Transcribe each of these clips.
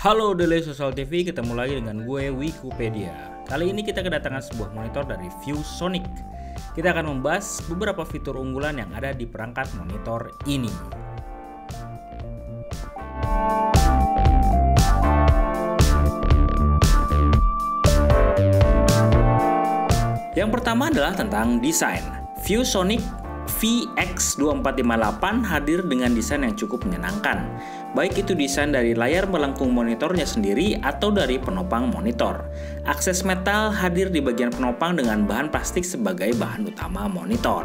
Halo Daily Social TV, ketemu lagi dengan gue Wikipedia. Kali ini kita kedatangan sebuah monitor dari ViewSonic. Kita akan membahas beberapa fitur unggulan yang ada di perangkat monitor ini. Yang pertama adalah tentang desain. ViewSonic VX2458 hadir dengan desain yang cukup menyenangkan. Baik itu desain dari layar melengkung monitornya sendiri atau dari penopang monitor. Akses metal hadir di bagian penopang dengan bahan plastik sebagai bahan utama monitor.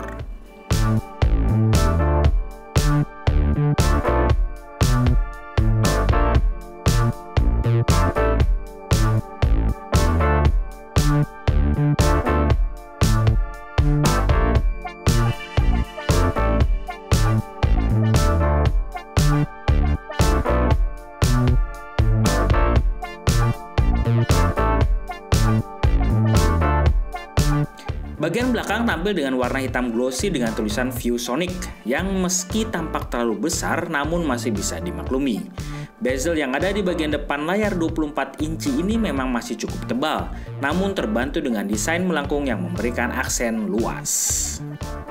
Bagian belakang tampil dengan warna hitam glossy dengan tulisan ViewSonic yang meski tampak terlalu besar namun masih bisa dimaklumi. Bezel yang ada di bagian depan layar 24 inci ini memang masih cukup tebal, namun terbantu dengan desain melengkung yang memberikan aksen luas.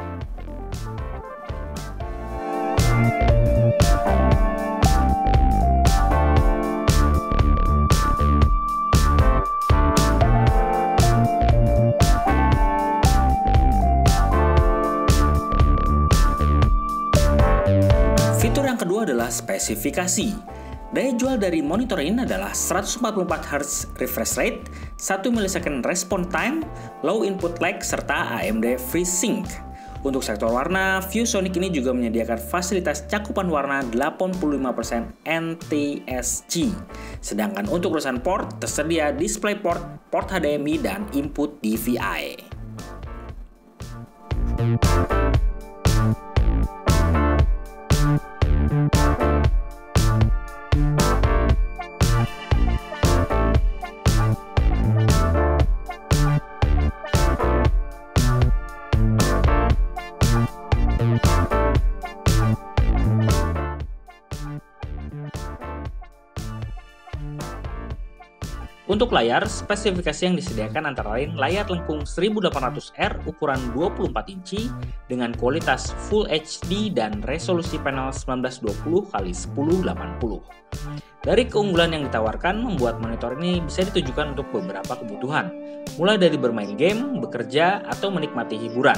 Fitur yang kedua adalah spesifikasi. Daya jual dari monitor ini adalah 144 Hz refresh rate, 1 ms response time, low input lag, serta AMD FreeSync. Untuk sektor warna, ViewSonic ini juga menyediakan fasilitas cakupan warna 85% NTSC. Sedangkan untuk urusan port, tersedia DisplayPort, port HDMI, dan input DVI. Untuk layar, spesifikasi yang disediakan antara lain layar lengkung 1800R ukuran 24 inci dengan kualitas Full HD dan resolusi panel 1920x1080. Dari keunggulan yang ditawarkan, membuat monitor ini bisa ditujukan untuk beberapa kebutuhan, mulai dari bermain game, bekerja, atau menikmati hiburan.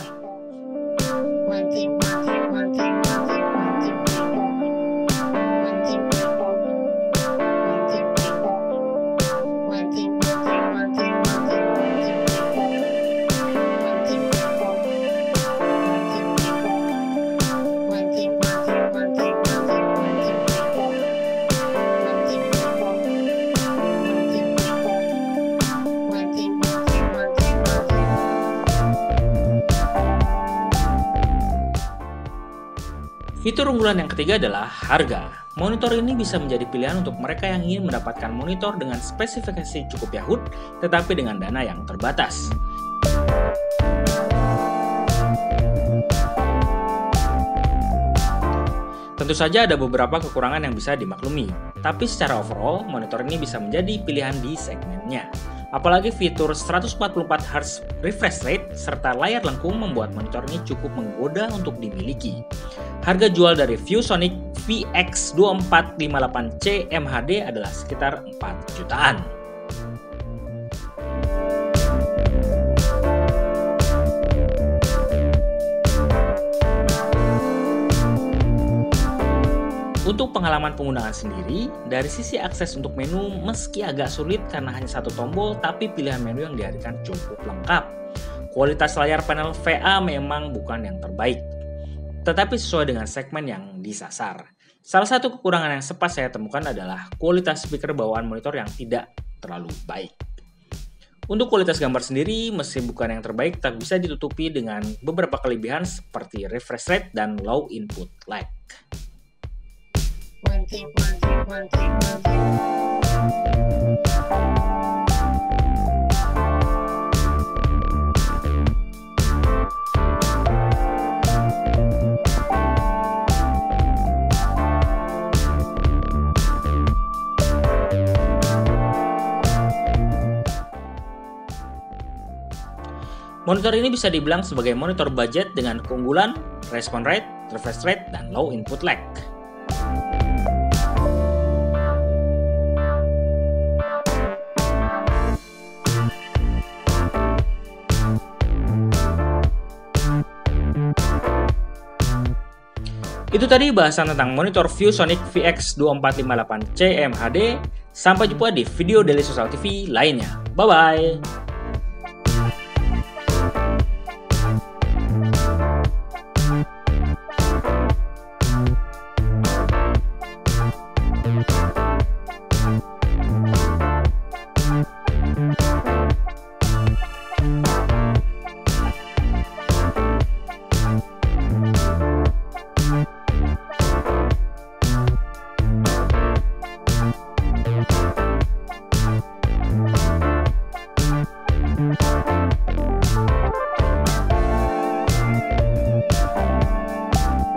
Fitur unggulan yang ketiga adalah harga. Monitor ini bisa menjadi pilihan untuk mereka yang ingin mendapatkan monitor dengan spesifikasi cukup yahut, tetapi dengan dana yang terbatas. Tentu saja ada beberapa kekurangan yang bisa dimaklumi, tapi secara overall, monitor ini bisa menjadi pilihan di segmennya. Apalagi fitur 144 Hz refresh rate serta layar lengkung membuat monitor ini cukup menggoda untuk dimiliki. Harga jual dari ViewSonic VX2458C MHD adalah sekitar 4 jutaan. Untuk pengalaman penggunaan sendiri, dari sisi akses untuk menu meski agak sulit karena hanya satu tombol, tapi pilihan menu yang dihadirkan cukup lengkap. Kualitas layar panel VA memang bukan yang terbaik, tetapi sesuai dengan segmen yang disasar. Salah satu kekurangan yang sempat saya temukan adalah kualitas speaker bawaan monitor yang tidak terlalu baik. Untuk kualitas gambar sendiri, meski bukan yang terbaik, tapi bisa ditutupi dengan beberapa kelebihan seperti refresh rate dan low input lag. Monitor ini bisa dibilang sebagai monitor budget dengan keunggulan, respon rate, refresh rate, dan low input lag. Itu tadi bahasan tentang monitor ViewSonic VX2458C MHD. Sampai jumpa di video Daily Social TV lainnya. Bye-bye!